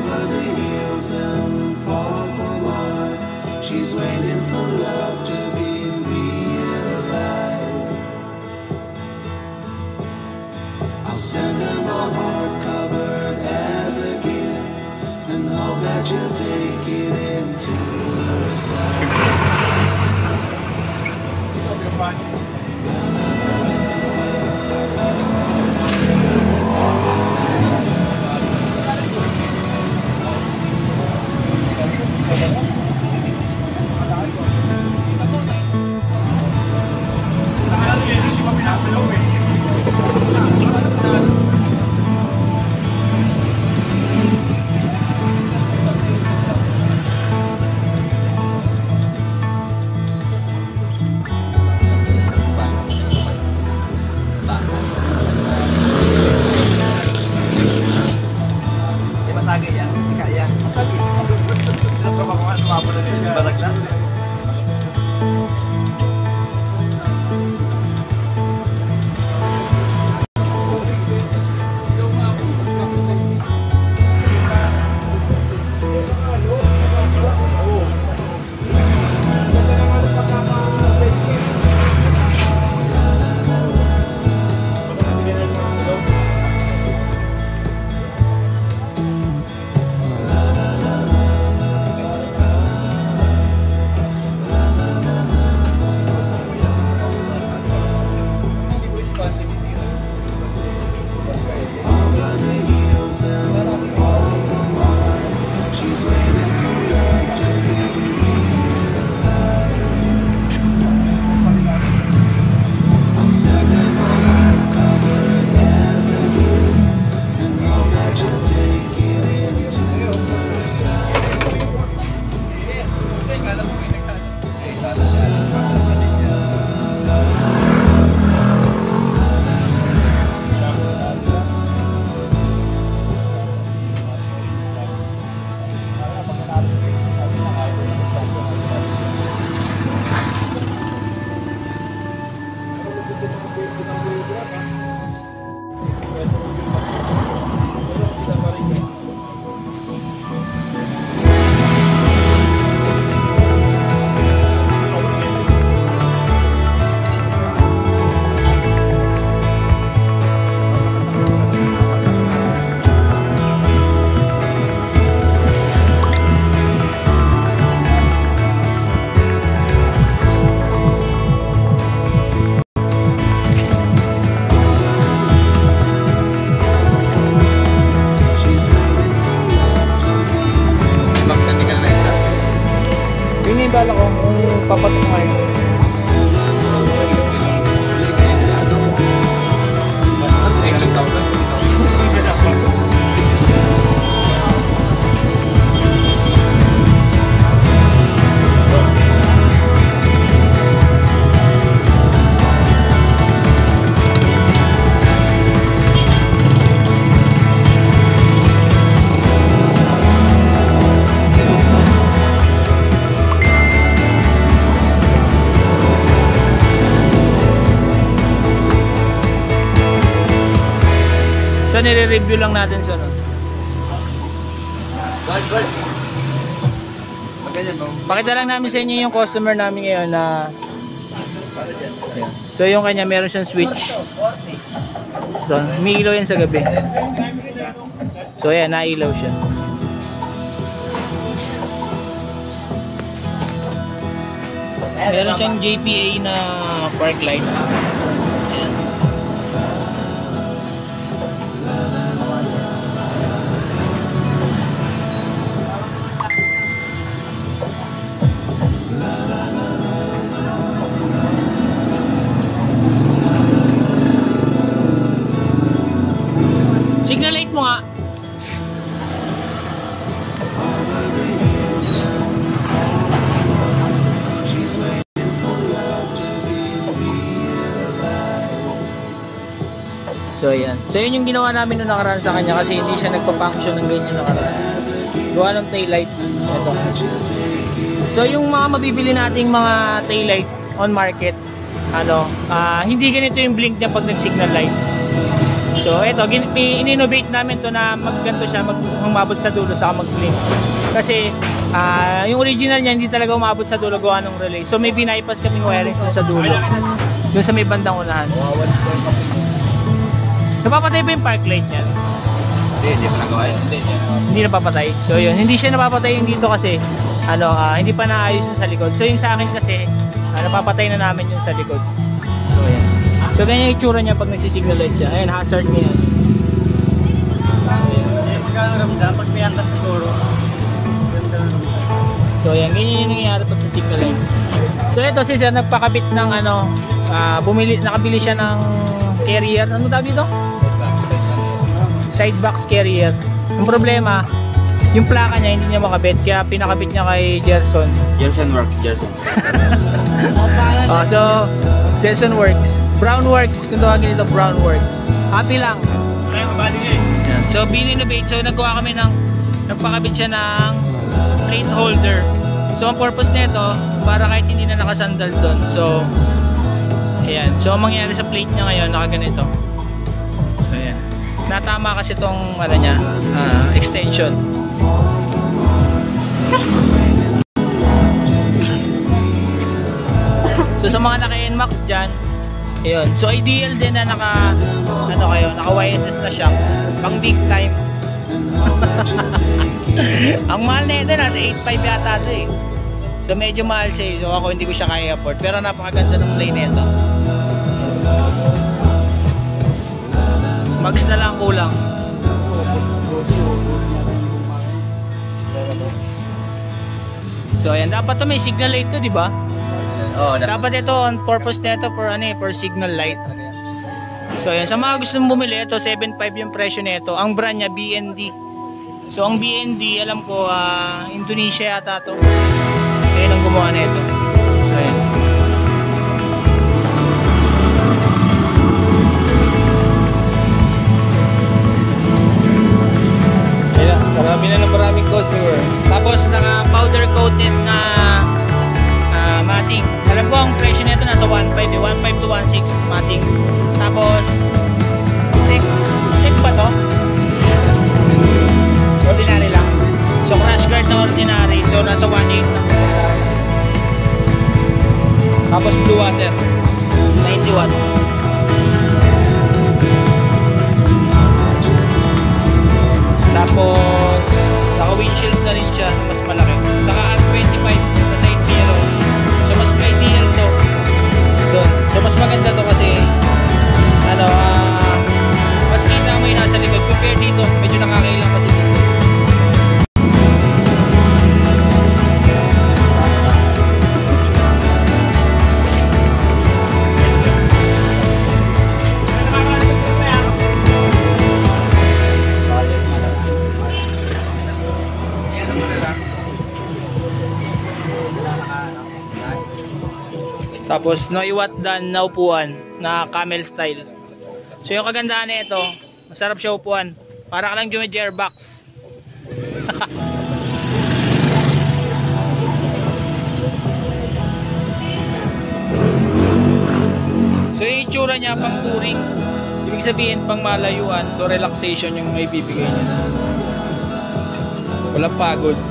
over the hills and far from mine. She's waiting for love to be realized. I'll send her my heart covered as a gift, and hope that you'll take it into her side. Bala ko kung papatok ngayon. So, nire-review lang natin siya, no? Pakita lang namin sa inyo yung customer namin ngayon na so yung kanya meron siyang switch. So, umiilaw yan sa gabi. So, ayan, nailaw siya. Meron siyang JPA na park light. Ayan. Signal light mo nga. So ayan. So yun yung ginawa namin nung nakaraan sa kanya kasi hindi siya nagpa-function ng ganyan nakaraan. Gawa ng taillight. Ito. So yung mga mabibili nating mga taillight on market, hindi ganito yung blink niya pag nag-signal light. So ito, in-innovate namin to na magganto siya, umabot sa dulo sa mag-blink. Kasi yung original niya hindi talaga umabot sa dulo gawa ng relay. So may bypass kaming wiring doon sa dulo. Doon sa may bandang unahan. Napapatay ba yung park light niyan? Hindi pa nagawa yun. Hindi napapatay. So yun, hindi siya napapatay yung dito kasi hindi pa naayos yung sa likod. So yung sa akin kasi napapatay na namin yung sa likod. So yan. So ganyan yung itsura niya pag nagsisignal light siya. Ayan, hazard niya yan. Magkano ramdam pag may angkas siguro. So yan, ganyan yung nangyayari pag sa signal light. So ito si sir nagpakabit ng nakabili siya ng carrier. Ano tawag dito? Side box carrier. Yung problema, yung plaka niya hindi niya makabit kaya pinakabit niya kay Gerson. Gerson Works, Gerson. So Gerson Works. Brown Works, kung tawagin ito Brown Works. Happy lang. So bin-innovate. So nagpakabit siya ng plate holder. So ang purpose nito para kahit hindi na nakasandal doon. So ayan. So ang mangyayari sa plate niya ngayon nakaganito. So ayan. Natama kasi itong extension. So sa mga naka-NMAX dyan, ayun. So ideal din na naka YSS na shock pang big time. Ang mahal na ito, nasa 8.5 yata ito eh. So medyo mahal siya eh. So ako hindi ko siya kaya afford. Pero napakaganda ng play nito. Mags na lang kulang. So ayan, dapat to may signal light to, di ba? Dapat ito on purpose nito for signal light. So ayan, sa mga gusto mong bumili, ito 7.5 yung presyo nito. Ang brand niya BND. So ang BND, alam ko Indonesia yata to. So yun ang gumawa nito. So ayan. Maraming customer. Tapos naka powder coated na mating. Alam ko ang presyo nito nasa 1.5 to 1.6 mating. Tapos sick ba to? Ordinary lang. So crash guard na ordinary. So nasa 1.8 lang. Tapos blue water 90 watt. Tapos naka windshield na rin siya, mas malaki. Saka R25 sa side mirror. So mas ideal to doon. So mas maganda to kasi mas kita mo yung nasa likod compare dito, medyo nakakailang kasi dito. Tapos no iwat dan na upuan na camel style. So yung kagandahan nito, masarap siya upuan. Para ka lang Gearbox. So yung itsura niya pang touring. Ibig sabihin pang malayuan. So relaxation yung may bibigay niya. Walang pagod.